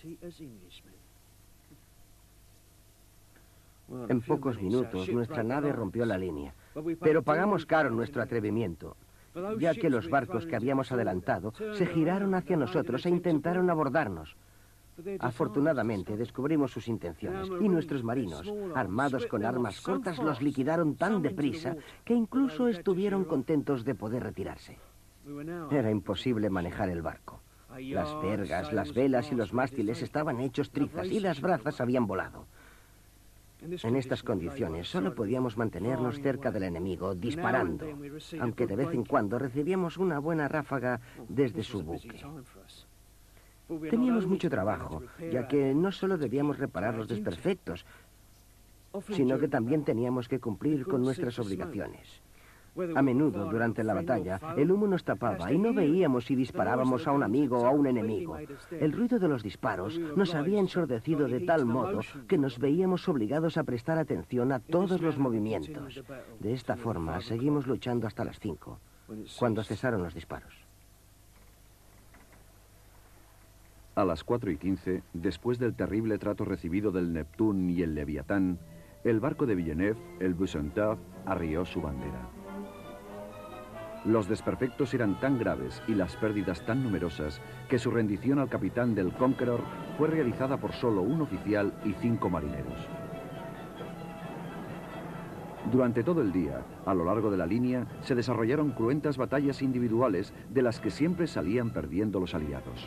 En pocos minutos, nuestra nave rompió la línea, pero pagamos caro nuestro atrevimiento, ya que los barcos que habíamos adelantado se giraron hacia nosotros e intentaron abordarnos. Afortunadamente, descubrimos sus intenciones y nuestros marinos, armados con armas cortas, los liquidaron tan deprisa que incluso estuvieron contentos de poder retirarse. Era imposible manejar el barco. Las vergas, las velas y los mástiles estaban hechos trizas y las brazas habían volado. En estas condiciones solo podíamos mantenernos cerca del enemigo, disparando, aunque de vez en cuando recibíamos una buena ráfaga desde su buque. Teníamos mucho trabajo, ya que no solo debíamos reparar los desperfectos, sino que también teníamos que cumplir con nuestras obligaciones. A menudo, durante la batalla, el humo nos tapaba y no veíamos si disparábamos a un amigo o a un enemigo. El ruido de los disparos nos había ensordecido de tal modo que nos veíamos obligados a prestar atención a todos los movimientos. De esta forma, seguimos luchando hasta las cinco, cuando cesaron los disparos. A las cuatro y quince, después del terrible trato recibido del Neptune y el Leviatán, el barco de Villeneuve, el Bucentaure, arrió su bandera. Los desperfectos eran tan graves y las pérdidas tan numerosas que su rendición al capitán del Conqueror fue realizada por solo un oficial y cinco marineros. Durante todo el día, a lo largo de la línea, se desarrollaron cruentas batallas individuales de las que siempre salían perdiendo los aliados.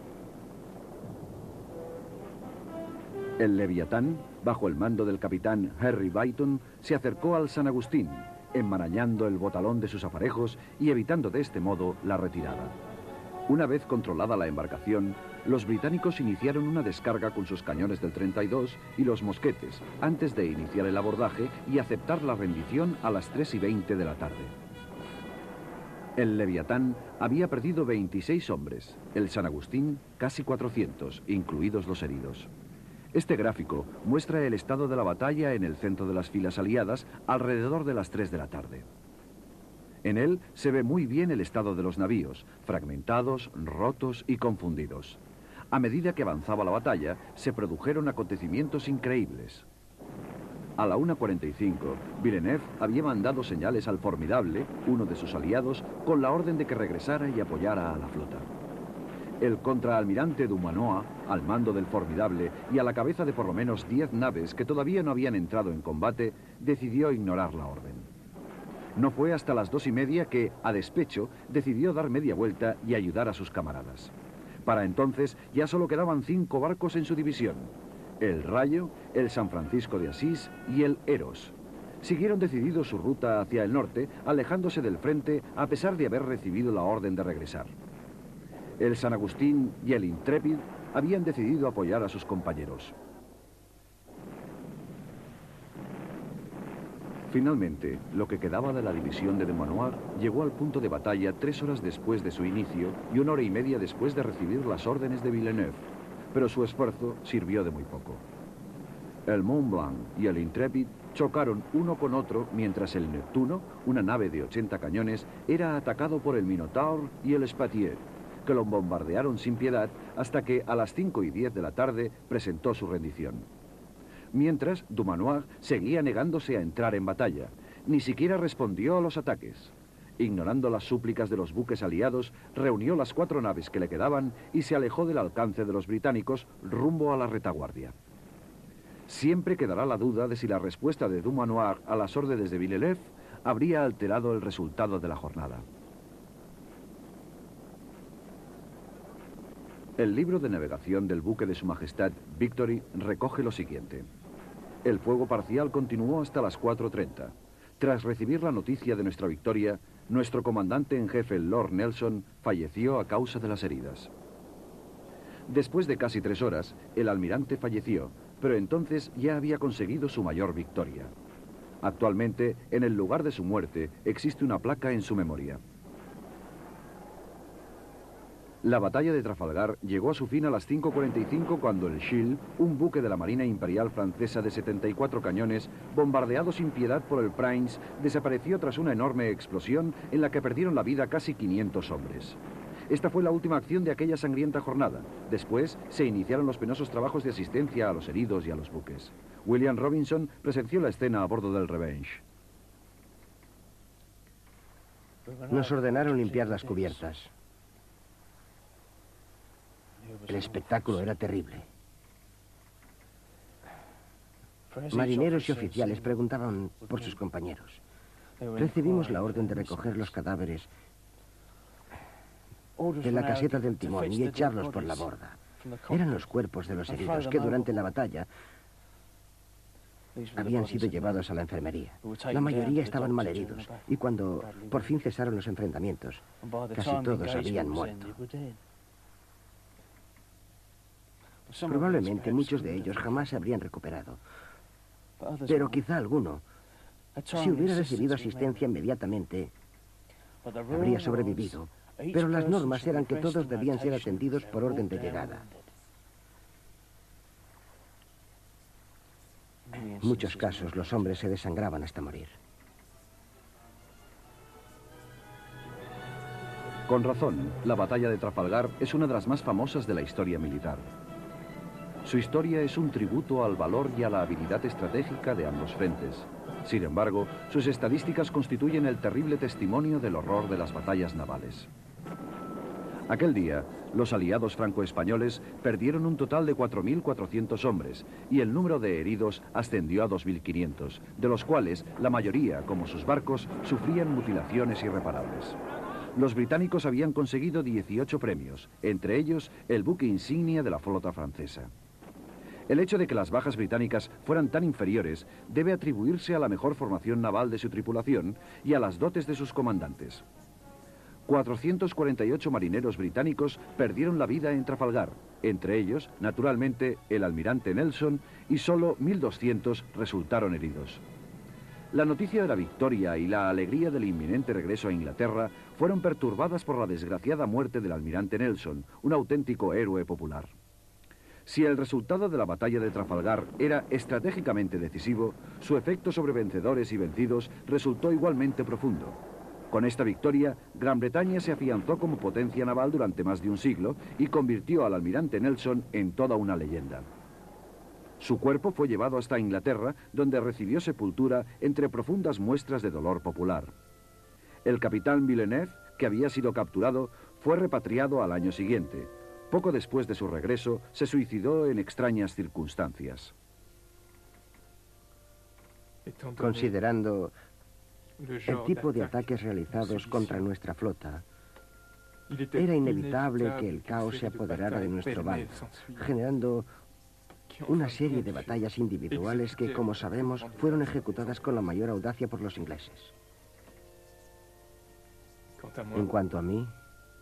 El Leviatán, bajo el mando del capitán Harry Byton, se acercó al San Agustín, enmarañando el botalón de sus aparejos y evitando de este modo la retirada. Una vez controlada la embarcación, los británicos iniciaron una descarga con sus cañones del treinta y dos y los mosquetes, antes de iniciar el abordaje y aceptar la rendición a las tres y veinte de la tarde. El Leviatán había perdido veintiséis hombres, el San Agustín casi cuatrocientos, incluidos los heridos. Este gráfico muestra el estado de la batalla en el centro de las filas aliadas alrededor de las tres de la tarde. En él se ve muy bien el estado de los navíos, fragmentados, rotos y confundidos. A medida que avanzaba la batalla, se produjeron acontecimientos increíbles. A la una cuarenta y cinco, Villeneuve había mandado señales al Formidable, uno de sus aliados, con la orden de que regresara y apoyara a la flota. El contraalmirante Dumanoir, al mando del Formidable y a la cabeza de por lo menos diez naves que todavía no habían entrado en combate, decidió ignorar la orden. No fue hasta las dos y media que, a despecho, decidió dar media vuelta y ayudar a sus camaradas. Para entonces ya solo quedaban cinco barcos en su división: el Rayo, el San Francisco de Asís y el Eros. Siguieron decididos su ruta hacia el norte, alejándose del frente a pesar de haber recibido la orden de regresar. El San Agustín y el Intrépid habían decidido apoyar a sus compañeros. Finalmente, lo que quedaba de la división de Dumanoir llegó al punto de batalla tres horas después de su inicio y una hora y media después de recibir las órdenes de Villeneuve, pero su esfuerzo sirvió de muy poco. El Mont Blanc y el Intrépid chocaron uno con otro mientras el Neptuno, una nave de ochenta cañones, era atacado por el Minotaur y el Spatier, que lo bombardearon sin piedad hasta que a las cinco y diez de la tarde presentó su rendición. Mientras, Dumanoir seguía negándose a entrar en batalla. Ni siquiera respondió a los ataques. Ignorando las súplicas de los buques aliados, reunió las cuatro naves que le quedaban y se alejó del alcance de los británicos rumbo a la retaguardia. Siempre quedará la duda de si la respuesta de Dumanoir a las órdenes de Villeneuve habría alterado el resultado de la jornada. El libro de navegación del buque de Su Majestad Victory recoge lo siguiente. El fuego parcial continuó hasta las cuatro treinta. Tras recibir la noticia de nuestra victoria, nuestro comandante en jefe, Lord Nelson, falleció a causa de las heridas. Después de casi tres horas, el almirante falleció, pero entonces ya había conseguido su mayor victoria. Actualmente, en el lugar de su muerte, existe una placa en su memoria. La batalla de Trafalgar llegó a su fin a las cinco cuarenta y cinco cuando el Shield, un buque de la Marina Imperial Francesa de setenta y cuatro cañones, bombardeado sin piedad por el Prince, desapareció tras una enorme explosión en la que perdieron la vida casi quinientos hombres. Esta fue la última acción de aquella sangrienta jornada. Después se iniciaron los penosos trabajos de asistencia a los heridos y a los buques. William Robinson presenció la escena a bordo del Revenge. Nos ordenaron limpiar las cubiertas. El espectáculo era terrible. Marineros y oficiales preguntaban por sus compañeros. Recibimos la orden de recoger los cadáveres de la caseta del timón y echarlos por la borda. Eran los cuerpos de los heridos que durante la batalla habían sido llevados a la enfermería. La mayoría estaban malheridos y cuando por fin cesaron los enfrentamientos, casi todos habían muerto. Probablemente muchos de ellos jamás se habrían recuperado, pero quizá alguno Si hubiera recibido asistencia inmediatamente, habría sobrevivido, pero las normas eran que todos debían ser atendidos por orden de llegada. En muchos casos, los hombres se desangraban hasta morir. Con razón, la batalla de Trafalgar es una de las más famosas de la historia militar. Su historia es un tributo al valor y a la habilidad estratégica de ambos frentes. Sin embargo, sus estadísticas constituyen el terrible testimonio del horror de las batallas navales. Aquel día, los aliados franco-españoles perdieron un total de cuatro mil cuatrocientos hombres y el número de heridos ascendió a dos mil quinientos, de los cuales la mayoría, como sus barcos, sufrían mutilaciones irreparables. Los británicos habían conseguido dieciocho premios, entre ellos el buque insignia de la flota francesa. El hecho de que las bajas británicas fueran tan inferiores debe atribuirse a la mejor formación naval de su tripulación y a las dotes de sus comandantes. cuatrocientos cuarenta y ocho marineros británicos perdieron la vida en Trafalgar, entre ellos, naturalmente, el almirante Nelson, y solo mil doscientos resultaron heridos. La noticia de la victoria y la alegría del inminente regreso a Inglaterra fueron perturbadas por la desgraciada muerte del almirante Nelson, un auténtico héroe popular. Si el resultado de la batalla de Trafalgar era estratégicamente decisivo, su efecto sobre vencedores y vencidos resultó igualmente profundo. Con esta victoria, Gran Bretaña se afianzó como potencia naval durante más de un siglo y convirtió al almirante Nelson en toda una leyenda. Su cuerpo fue llevado hasta Inglaterra, donde recibió sepultura entre profundas muestras de dolor popular. El capitán Villeneuve, que había sido capturado, fue repatriado al año siguiente. Poco después de su regreso, se suicidó en extrañas circunstancias. Considerando el tipo de ataques realizados contra nuestra flota, era inevitable que el caos se apoderara de nuestro bando, generando una serie de batallas individuales que, como sabemos, fueron ejecutadas con la mayor audacia por los ingleses. En cuanto a mí,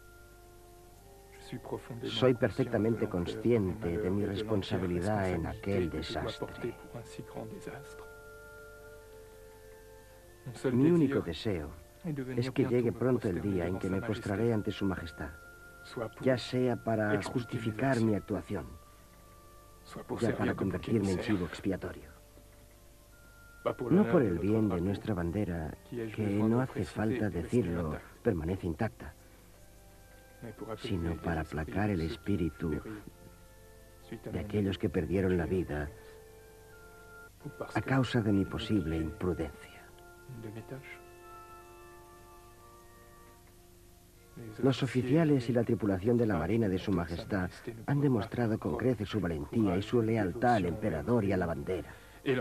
soy perfectamente consciente de mi responsabilidad en aquel desastre. Mi único deseo es que llegue pronto el día en que me postraré ante su majestad, ya sea para justificar mi actuación, ya para convertirme en chivo expiatorio. No por el bien de nuestra bandera, que no hace falta decirlo, permanece intacta, sino para aplacar el espíritu de aquellos que perdieron la vida a causa de mi posible imprudencia. Los oficiales y la tripulación de la Marina de Su Majestad han demostrado con creces su valentía y su lealtad al emperador y a la bandera.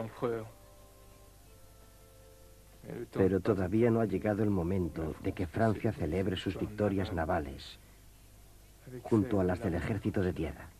Pero todavía no ha llegado el momento de que Francia celebre sus victorias navales junto a las del ejército de tierra.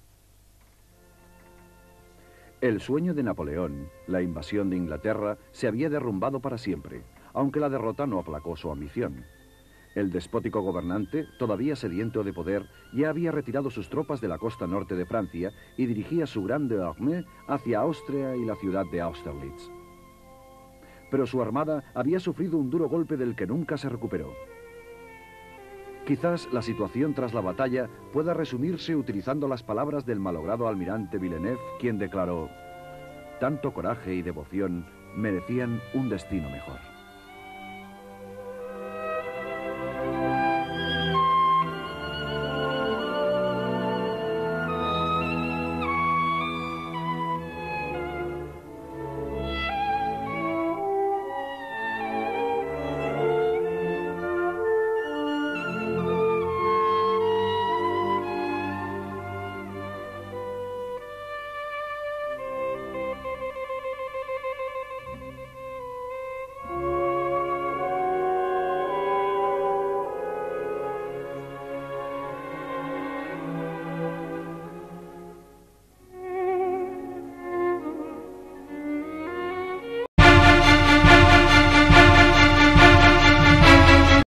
El sueño de Napoleón, la invasión de Inglaterra, se había derrumbado para siempre, aunque la derrota no aplacó su ambición. El despótico gobernante, todavía sediento de poder, ya había retirado sus tropas de la costa norte de Francia y dirigía su grande armée hacia Austria y la ciudad de Austerlitz. Pero su armada había sufrido un duro golpe del que nunca se recuperó. Quizás la situación tras la batalla pueda resumirse utilizando las palabras del malogrado almirante Villeneuve, quien declaró: «Tanto coraje y devoción merecían un destino mejor».